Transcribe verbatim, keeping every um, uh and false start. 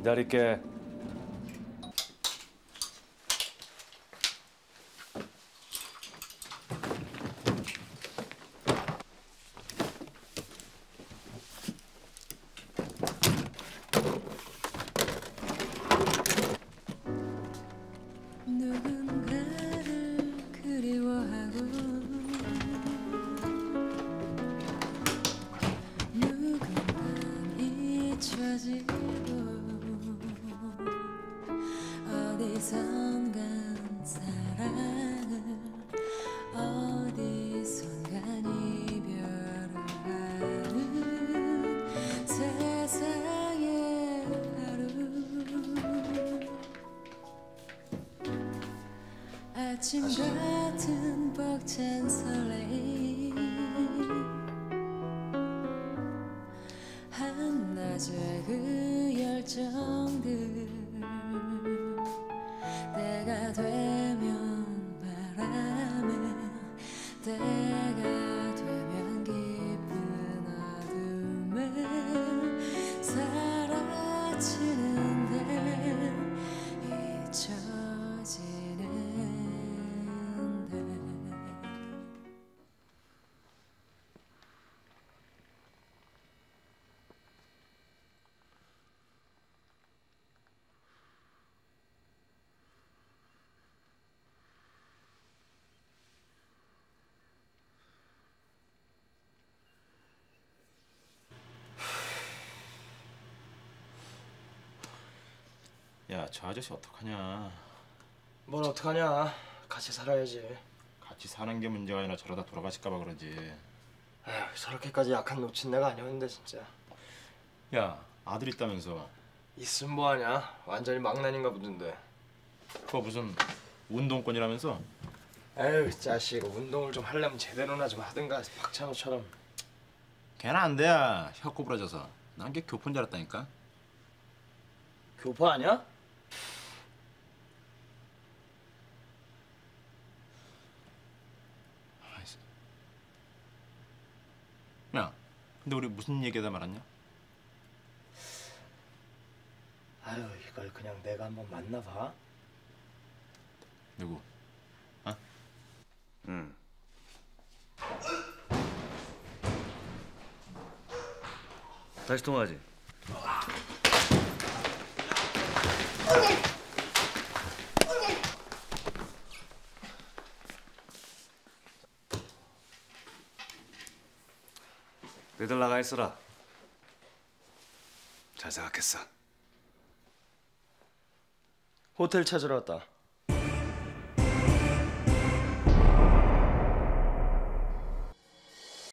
기다릴게. 누군가를 그리워하고 누군가는 잊혀지고 어디선간 사랑을 어디선간 이별을 하는 세상의 하루 아침 같은 벅찬 설레임 한낮의 그 열정들 때가 되면 바람에 때가 되면 깊은 어둠에 사라지는데 잊혀지는데 야, 저 아저씨 어떡하냐. 뭘 어떡하냐. 같이 살아야지. 같이 사는 게 문제가 아니라 저러다 돌아가실까 봐 그러지. 에휴, 저렇게까지 약한 놓친 내가 아니었는데 진짜. 야, 아들 있다면서. 있으면 뭐하냐. 완전히 망나니인가 보던데. 그거 무슨 운동권이라면서? 에휴, 자식. 운동을 좀 하려면 제대로나 좀 하든가. 박찬호처럼. 걔는 안 돼. 야, 혀 꼬부라져서. 난 걔 교포인 줄 알았다니까. 교포 아니야? 야, 근데 우리 무슨 얘기하다 말았냐? 아유, 이걸 그냥 내가 한번 만나봐. 누구? 어? 응. 다시 통화하지. 너희들 나가 있어라. 잘 생각했어. 호텔 찾으러 왔다.